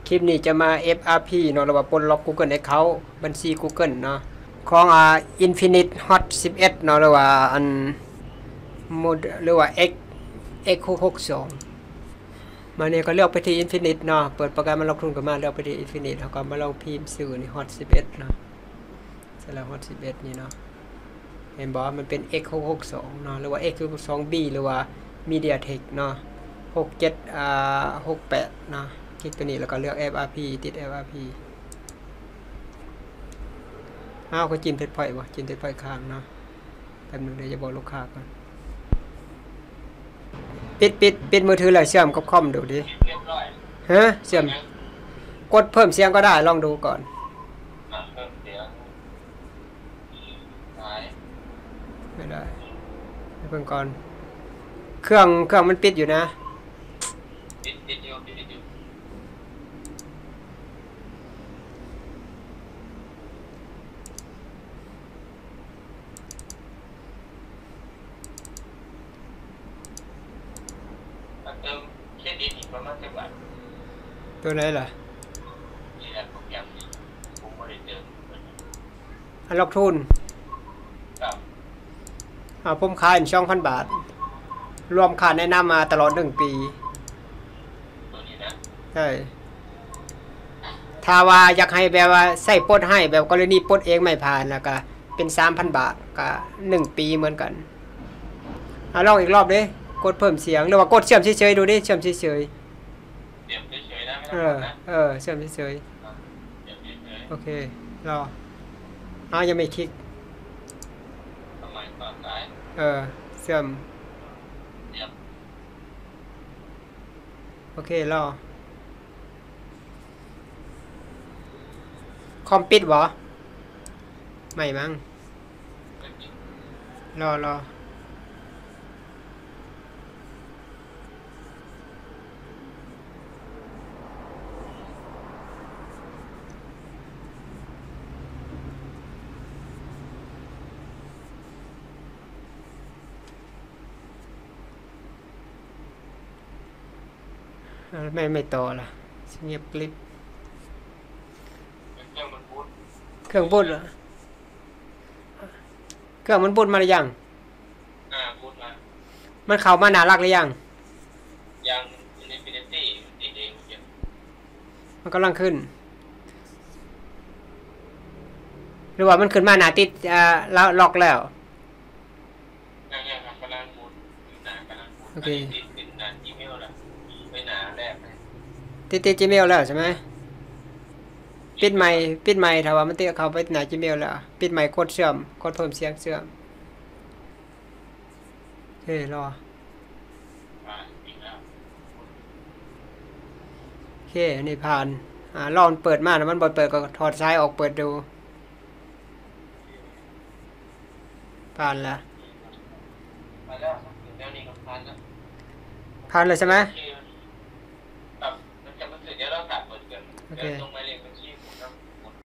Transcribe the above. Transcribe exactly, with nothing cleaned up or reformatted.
คลิปนี้จะมา เอฟ อาร์ พี เนาะหรือว่าปลดล็อก Google Account บัญชี Google เนาะของอ่า Infinite Hot สิบเอ็ดเนาะหรือว่าอันโมดหรือว่า X X หกหกสองมาเนี่ยก็เลือกไปที่ Infinite เนาะเปิดโปรแกรมมาลงทุนก็มาเลือกไปที่ Infinite แล้วก็มาลองพิมพ์ชื่อนี่ Hot สิบเอ็ดเนาะเสร็จแล้ว Hot สิบเอ็ดนี่เนาะเห็นบ่มันเป็น X หกหกสองเนาะหรือว่า X หกหกสอง B หรือว่า MediaTek เนาะหกเจ็ดอ่าหกแปดเนาะคลิกตัวนี้แล้วก็เลือก เอฟ อาร์ พี ติด เอฟ อาร์ พี อ้าวก็จิ้มเพชรพลอยวะจิ้มเพชรพลอยค้างเนาะแป๊บนึงเดี๋ยวจะบอกลูกค้าก่อนปิดปิดปิดมือถือเลยเชื่อมกับคอมดูดิฮะเชื่อมกดเพิ่มเสียงก็ได้ลองดูก่อนไม่ได้เพิ่งก่อนเครื่องเครื่องมันปิดอยู่นะปิดปิดอยู่ปิดอยู่เติมเครดิตอีกประมาณเท่าไหร่ตัวไหนล่ะนี่แหละโปรแกรมนี้ผมไม่ได้เติมอันล็อกทุนครับอ่าผมขายสองพันบาทรวมค่าแนะนำมาตลอดหนึ่งปีตัวนี้นะใช่ถ้าว่าอยากให้แบบว่าใส่ปลดให้แบบกรณีปลดเองไม่ผ่านแล้วก็เป็นสามพันบาทก็หนึ่งปีเหมือนกันเอาลองอีกรอบดิกดเพิ่มเสียงหรือว่ากดเชื่อมเฉยๆดูดิเชื่อมเฉยๆเชื่อมเฉยๆนะไม่เออต้องนะเออเชื่อมเฉยเชื่อมเฉยๆโอเครออ้าวยังไม่คลิกๆทำไมก่อนได้เออเชื่อมเดี๋ยวโอเครอคอมปิดบ่ไม่มั้งรอรอไม่ไม่ต่อละเงียบกริบเครื่องมันบูตเครื่องบูตเหรอเครื่องมันบูตมาหรือยังอ่าบูตมามันเข้ามาน่ารักหรือยังยังอินฟินิตี้ติดเองเยอะมันกำลังขึ้นหรือว่ามันขึ้นมาหนาติดอ่าแล้วล็อกแล้วยังยังกำลังบูตหนากำลังบูตติดติดหนาอีเมลละไม่หนาแรกเลยติดติด Gmail แล้วใช่ไหมปิดไมค์ปิดไมค์ถ้าว่ามันติดเข้าไปหนา Gmail แล้วปิดไมค์กดเชื่อมกดเพิ่มเสียงเชื่อมเฮ้ยรอโอเคนี่ผ่านอ่ารอมันเปิดมาแล้วมันบ่เปิดก็ถอดสายออกเปิดดูผ่านแล้วมาแล้วเดี๋ยวนี้ก็ผ่านแล้วผ่านเลยใช่ไหมครับมันจะมาถึงเดี๋ยวเราตัดเปิดกันเดี๋ยวตรงมา